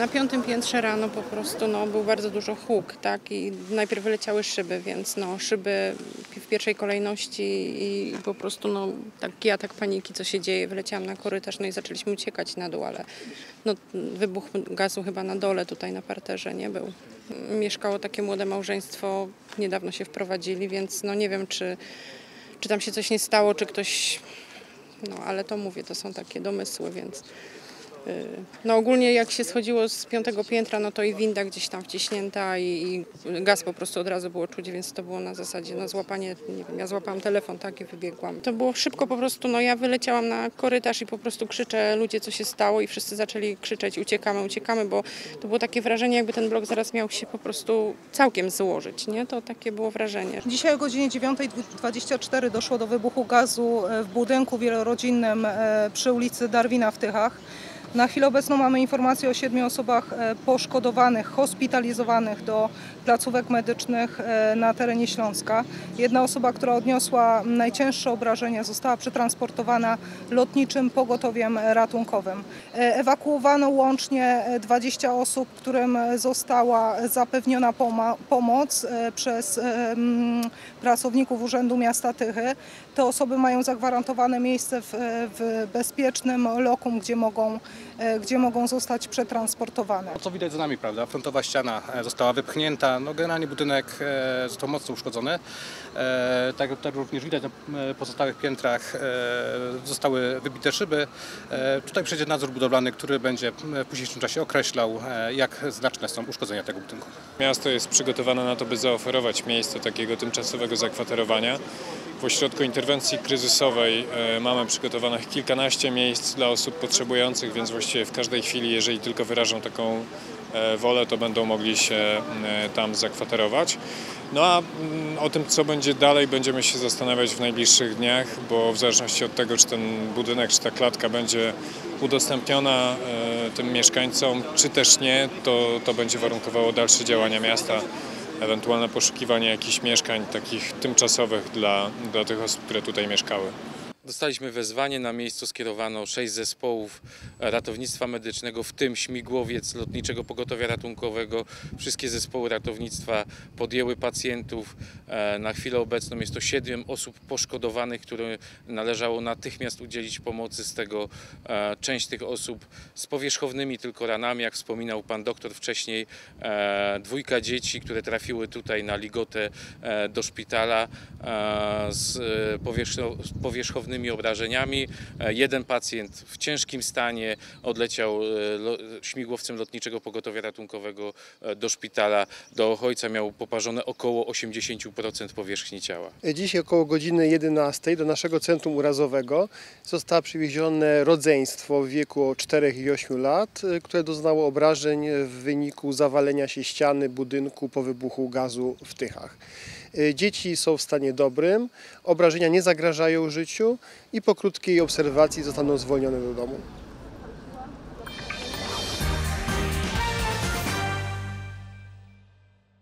Na 5. piętrze rano po prostu był bardzo dużo huk, tak, i najpierw wyleciały szyby, więc szyby w pierwszej kolejności i po prostu taki atak paniki, co się dzieje. Wyleciałam na korytarz, i zaczęliśmy uciekać na dół, ale wybuch gazu chyba na dole tutaj na parterze nie był. Mieszkało takie młode małżeństwo, niedawno się wprowadzili, więc nie wiem, czy tam się coś nie stało, czy ktoś, ale to mówię, to są takie domysły, więc ogólnie jak się schodziło z 5. piętra, to i winda gdzieś tam wciśnięta i gaz po prostu od razu było czuć, więc to było na zasadzie złapanie, nie wiem, ja złapałam telefon, tak, i wybiegłam. To było szybko po prostu, ja wyleciałam na korytarz i po prostu krzyczę, ludzie, co się stało, i wszyscy zaczęli krzyczeć, uciekamy, uciekamy, bo to było takie wrażenie, jakby ten blok zaraz miał się po prostu całkiem złożyć, nie? To takie było wrażenie. Dzisiaj o godzinie 9:24 doszło do wybuchu gazu w budynku wielorodzinnym przy ulicy Darwina w Tychach. Na chwilę obecną mamy informację o 7 osobach poszkodowanych, hospitalizowanych do placówek medycznych na terenie Śląska. Jedna osoba, która odniosła najcięższe obrażenia, została przetransportowana lotniczym pogotowiem ratunkowym. Ewakuowano łącznie 20 osób, którym została zapewniona pomoc przez pracowników Urzędu Miasta Tychy. Te osoby mają zagwarantowane miejsce w bezpiecznym lokum, gdzie mogą zostać przetransportowane. Co widać za nami, prawda? Frontowa ściana została wypchnięta, generalnie budynek został mocno uszkodzony. Tak również widać na pozostałych piętrach zostały wybite szyby. Tutaj przyjdzie nadzór budowlany, który będzie w późniejszym czasie określał, jak znaczne są uszkodzenia tego budynku. Miasto jest przygotowane na to, by zaoferować miejsce takiego tymczasowego zakwaterowania. W ośrodku interwencji kryzysowej mamy przygotowanych kilkanaście miejsc dla osób potrzebujących, więc właściwie w każdej chwili, jeżeli tylko wyrażą taką wolę, to będą mogli się tam zakwaterować. A o tym, co będzie dalej, będziemy się zastanawiać w najbliższych dniach, bo w zależności od tego, czy ten budynek, czy ta klatka będzie udostępniona tym mieszkańcom, czy też nie, to będzie warunkowało dalsze działania miasta. Ewentualne poszukiwanie jakichś mieszkań takich tymczasowych dla tych osób, które tutaj mieszkały. Dostaliśmy wezwanie, na miejscu skierowano 6 zespołów ratownictwa medycznego, w tym śmigłowiec Lotniczego Pogotowia Ratunkowego. Wszystkie zespoły ratownictwa podjęły pacjentów. Na chwilę obecną jest to 7 osób poszkodowanych, które należało natychmiast udzielić pomocy. Z tego część tych osób z powierzchownymi tylko ranami, jak wspominał pan doktor wcześniej. 2 dzieci, które trafiły tutaj na ligotę do szpitala z powierzchownymi obrażeniami. 1 pacjent w ciężkim stanie odleciał śmigłowcem Lotniczego Pogotowia Ratunkowego do szpitala. Do ojca miał poparzone około 80% powierzchni ciała. Dziś około godziny 11 do naszego centrum urazowego zostało przywiezione rodzeństwo w wieku 4 i 8 lat, które doznało obrażeń w wyniku zawalenia się ściany budynku po wybuchu gazu w Tychach. Dzieci są w stanie dobrym, obrażenia nie zagrażają życiu i po krótkiej obserwacji zostaną zwolnione do domu.